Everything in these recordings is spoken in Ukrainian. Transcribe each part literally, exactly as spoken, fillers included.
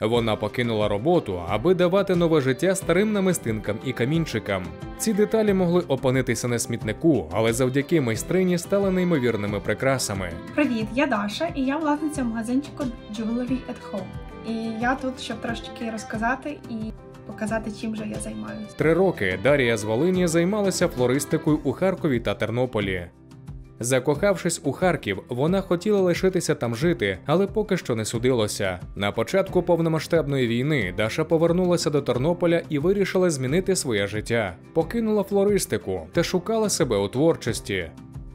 Вона покинула роботу, аби давати нове життя старим намистинкам і камінчикам. Ці деталі могли опинитися на смітнику, але завдяки майстрині стали неймовірними прикрасами. Привіт, я Даша, і я власниця магазинчику Jewelry at Home. І я тут, щоб трошки розказати і показати, чим же я займаюся. Три роки Дар'я з Волині займалася флористикою у Харкові та Тернополі. Закохавшись у Харків, вона хотіла лишитися там жити, але поки що не судилося. На початку повномасштабної війни Даша повернулася до Тернополя і вирішила змінити своє життя. Покинула флористику та шукала себе у творчості.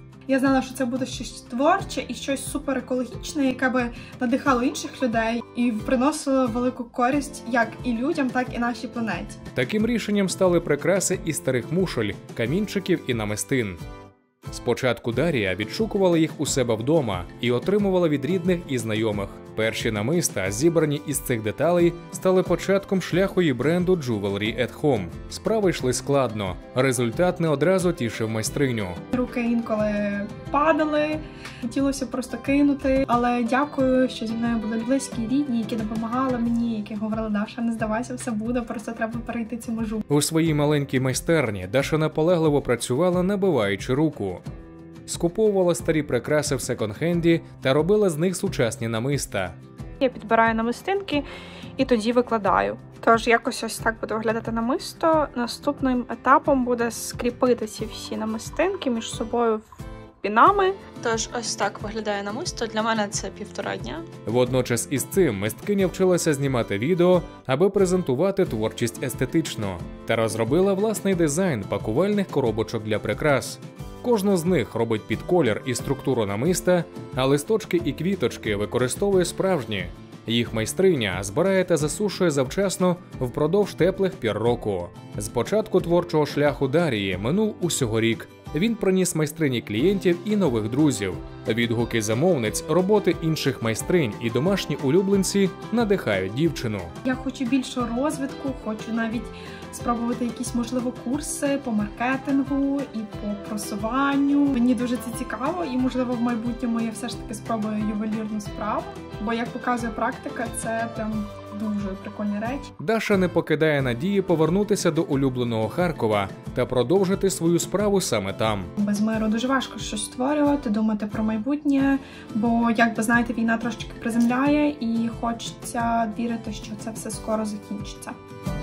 Я знала, що це буде щось творче і щось суперекологічне, яке би надихало інших людей і приносило велику користь як і людям, так і нашій планеті. Таким рішенням стали прикраси із старих мушель, камінчиків і намистин. Спочатку Дар'я відшукувала їх у себе вдома і отримувала від рідних і знайомих. Перші намиста, зібрані із цих деталей, стали початком шляху її бренду Jewelry at Home. Справи йшли складно, результат не одразу тішив майстриню. Руки інколи падали, хотілося просто кинути, але дякую, що зі мною були близькі, рідні, які допомагали мені, які говорили: Даша, не здавайся, все буде, просто треба перейти цю межу. У своїй маленькій майстерні Даша наполегливо працювала, набиваючи руку. Скуповувала старі прикраси в секонд-хенді та робила з них сучасні намиста. Я підбираю намистинки і тоді викладаю. Тож якось ось так буде виглядати намисто. Наступним етапом буде скріпити ці всі намистинки між собою пінами. Тож ось так виглядає намисто. Для мене це півтора дня. Водночас із цим мисткиня вчилася знімати відео, аби презентувати творчість естетично, та розробила власний дизайн пакувальних коробочок для прикрас. Кожну з них робить під колір і структуру намиста, а листочки і квіточки використовує справжні. Їх майстриня збирає та засушує завчасно впродовж теплих пір року. З початку творчого шляху Дар'ї минув усього рік. Він приніс майстрині клієнтів і нових друзів. Відгуки замовниць, роботи інших майстринь і домашні улюбленці надихають дівчину. Я хочу більшого розвитку, хочу навіть спробувати якісь, можливо, курси по маркетингу і по просуванню. Мені дуже це цікаво і, можливо, в майбутньому я все ж таки спробую ювелірну справу, бо, як показує практика, це прям дуже прикольні речі. Даша не покидає надії повернутися до улюбленого Харкова та продовжити свою справу саме там. Без миру дуже важко щось створювати, думати про майбутнє, бо, як ви знаєте, війна трошки приземляє і хочеться вірити, що це все скоро закінчиться.